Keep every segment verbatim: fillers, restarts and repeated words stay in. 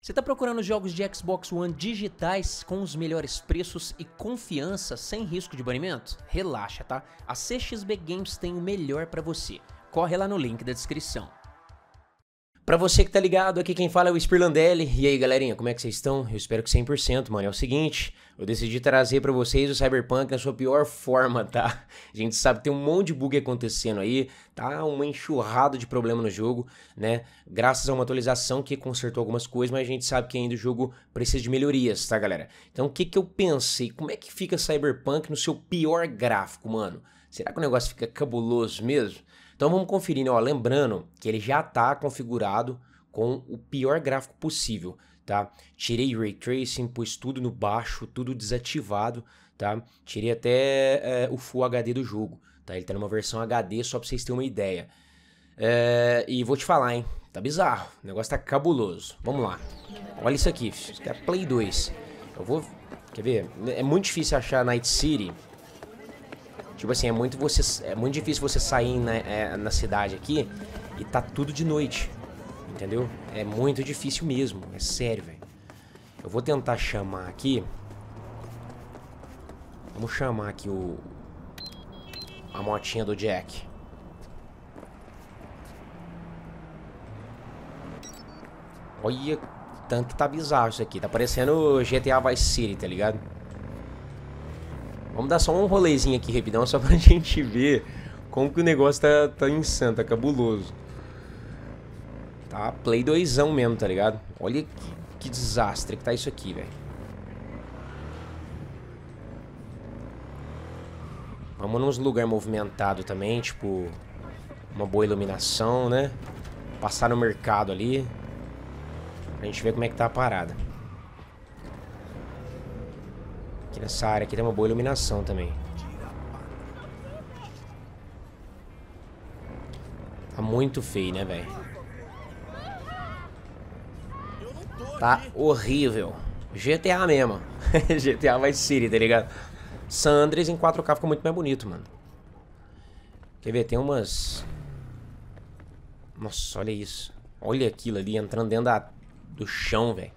Você está procurando jogos de Xbox One digitais com os melhores preços e confiança sem risco de banimento? Relaxa, tá? A C X B Games tem o melhor para você. Corre lá no link da descrição. Pra você que tá ligado, aqui quem fala é o Spirlandelli. E aí, galerinha, como é que vocês estão? Eu espero que cem por cento, mano. É o seguinte, eu decidi trazer pra vocês o Cyberpunk na sua pior forma, tá? A gente sabe que tem um monte de bug acontecendo aí, tá? Uma enxurrada de problema no jogo, né? Graças a uma atualização que consertou algumas coisas, mas a gente sabe que ainda o jogo precisa de melhorias, tá, galera? Então, o que que eu pensei? Como é que fica Cyberpunk no seu pior gráfico, mano? Será que o negócio fica cabuloso mesmo? Então vamos conferir, né? Ó, lembrando que ele já tá configurado com o pior gráfico possível, tá? Tirei Ray Tracing, pus tudo no baixo, tudo desativado, tá? Tirei até é, o Full H D do jogo, tá? Ele tá numa versão H D, só pra vocês terem uma ideia. É, e vou te falar, hein? Tá bizarro, o negócio tá cabuloso. Vamos lá. Olha isso aqui, isso aqui é Play dois. Eu vou... Quer ver? É muito difícil achar Night City. Tipo assim, é muito, você, é muito difícil você sair na, é, na cidade aqui e tá tudo de noite, entendeu? É muito difícil mesmo, é sério, velho. Eu vou tentar chamar aqui. Vamos chamar aqui o... a motinha do Jack. Olha, tanto que tá bizarro isso aqui. Tá parecendo G T A Vice City, tá ligado? Vamos dar só um rolezinho aqui rapidão, só pra gente ver como que o negócio tá, tá insano, tá cabuloso. Tá Play doisão mesmo, tá ligado? Olha que, que desastre que tá isso aqui, velho. Vamos nos lugares movimentados também, tipo... uma boa iluminação, né? Passar no mercado ali. Pra gente ver como é que tá a parada. Aqui nessa área aqui tem uma boa iluminação também. Tá muito feio, né, velho? Tá horrível. G T A mesmo. G T A Vice City, tá ligado? San Andreas em quatro K ficou muito mais bonito, mano. Quer ver? Tem umas... Nossa, olha isso. Olha aquilo ali entrando dentro da... do chão, velho.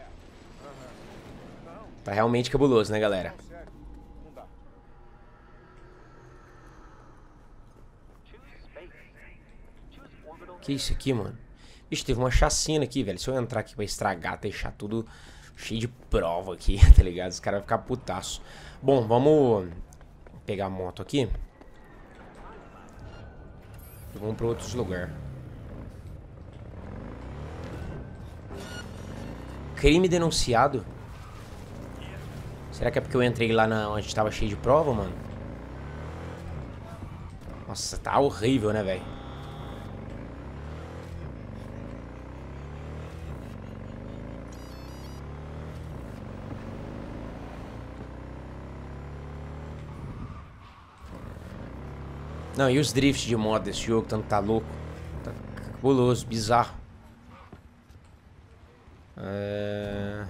Tá realmente cabuloso, né, galera? Que isso aqui, mano? Vixe, teve uma chacina aqui, velho. Se eu entrar aqui pra estragar, deixar tudo cheio de prova aqui, tá ligado? Os caras vão ficar putaço. Bom, vamos pegar a moto aqui. E vamos pra outros lugares. Crime denunciado? Será que é porque eu entrei lá na, onde tava cheio de prova, mano? Nossa, tá horrível, né, velho? Não, e os drifts de moto desse jogo, tanto tá louco. Tá cabuloso, bizarro. É...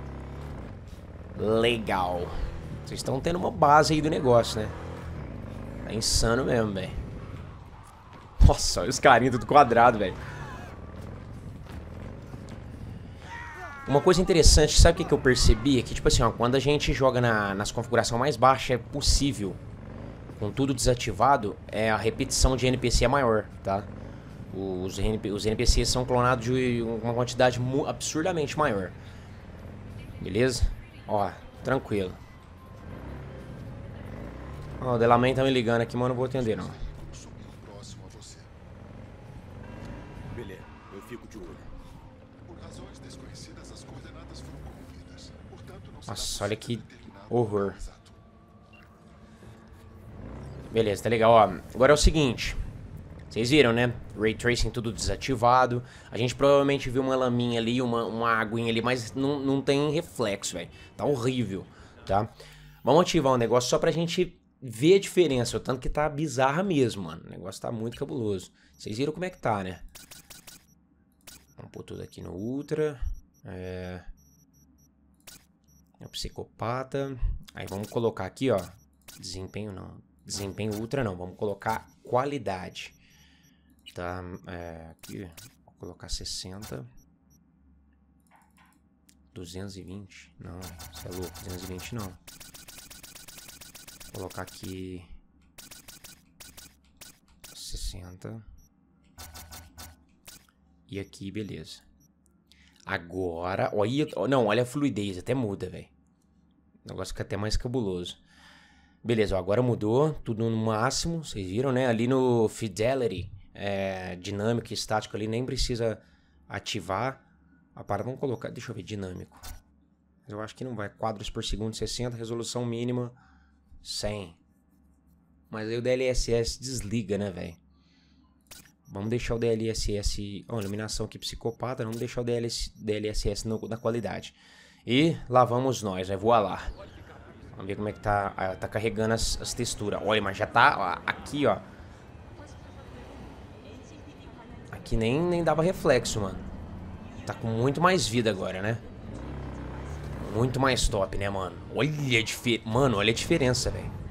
Legal. Vocês estão tendo uma base aí do negócio, né? Tá insano mesmo, velho. Nossa, olha os carinhos tudo quadrado, velho. Uma coisa interessante, sabe o que, que eu percebi? É que, tipo assim, ó, quando a gente joga na, nas configurações mais baixas, é possível, com tudo desativado, é, a repetição de N P C é maior, tá? Os, os N P Cs são clonados de uma quantidade absurdamente maior. Beleza? Ó, tranquilo. Ó, o Delamain tá me ligando aqui, mas eu não vou atender, não. Beleza, eu fico de olho. Nossa, olha que horror. Beleza, tá legal, ó. Agora é o seguinte. Vocês viram, né? Ray Tracing tudo desativado. A gente provavelmente viu uma laminha ali, uma, uma aguinha ali, mas não, não tem reflexo, velho. Tá horrível, tá? Vamos ativar um negócio só pra gente ver a diferença. O tanto que tá bizarra mesmo, mano. O negócio tá muito cabuloso. Vocês viram como é que tá, né? Vamos pôr tudo aqui no Ultra. É... É o Psicopata. Aí vamos colocar aqui, ó. Desempenho não. Desempenho Ultra não. Vamos colocar qualidade. Tá, é, aqui, vou colocar sessenta. duzentos e vinte? Não, você é louco, duzentos e vinte não. Vou colocar aqui sessenta. E aqui, beleza. Agora, olha, não, olha a fluidez, até muda, velho. O negócio fica até mais cabuloso. Beleza, ó, agora mudou, tudo no máximo, vocês viram, né? Ali no Fidelity, é, dinâmico e estático ali, nem precisa ativar. A parada, vamos colocar, deixa eu ver, dinâmico. Eu acho que não vai, quadros por segundo, sessenta, resolução mínima, cem. Mas aí o D L S S desliga, né, velho? Vamos deixar o D L S S... Ó, oh, iluminação aqui psicopata. Vamos deixar o D L S S no, na qualidade. E lá vamos nós, vai voar lá. Vamos ver como é que tá, ah, tá carregando as, as texturas. Olha, mas já tá ó, aqui, ó. Aqui nem, nem dava reflexo, mano. Tá com muito mais vida agora, né? Muito mais top, né, mano? Olha a diferença. Mano, olha a diferença, velho.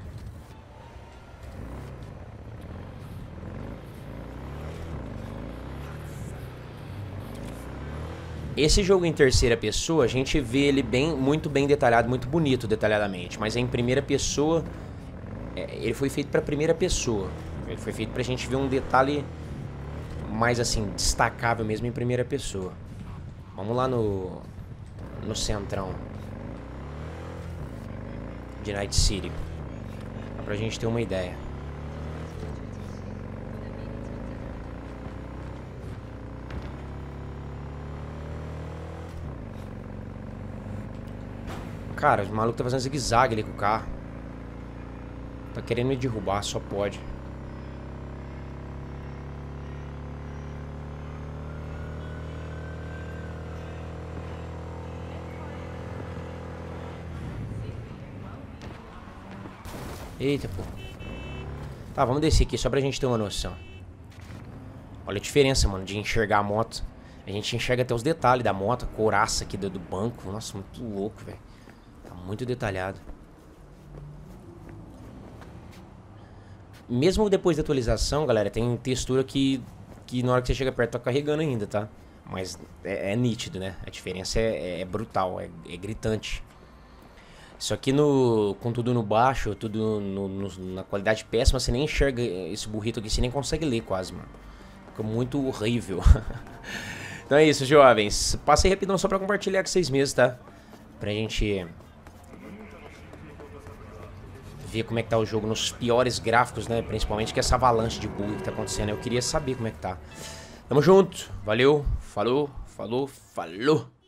Esse jogo em terceira pessoa, a gente vê ele bem, muito bem detalhado, muito bonito detalhadamente. Mas em primeira pessoa, é, ele foi feito pra primeira pessoa. Ele foi feito pra gente ver um detalhe mais assim, destacável mesmo em primeira pessoa. Vamos lá no, no centrão de Night City, pra gente ter uma ideia. Cara, o maluco tá fazendo zigue-zague ali com o carro. Tá querendo me derrubar, só pode. Eita, pô. Tá, vamos descer aqui só pra gente ter uma noção. Olha a diferença, mano, de enxergar a moto. A gente enxerga até os detalhes da moto, a couraça aqui do, do banco. Nossa, muito louco, velho. Tá muito detalhado. Mesmo depois da atualização, galera, tem textura que, que na hora que você chega perto tá carregando ainda, tá? Mas é, é nítido, né? A diferença é, é brutal, é, é gritante. Isso aqui no, com tudo no baixo, tudo no, no, na qualidade péssima, você nem enxerga esse burrito aqui, você nem consegue ler quase, mano. Fica muito horrível. Então é isso, jovens. Passei rapidão só pra compartilhar com vocês mesmos, tá? Pra gente ver como é que tá o jogo nos piores gráficos, né? Principalmente com essa avalanche de bug que tá acontecendo. Eu queria saber como é que tá. Tamo junto. Valeu. Falou. Falou. Falou.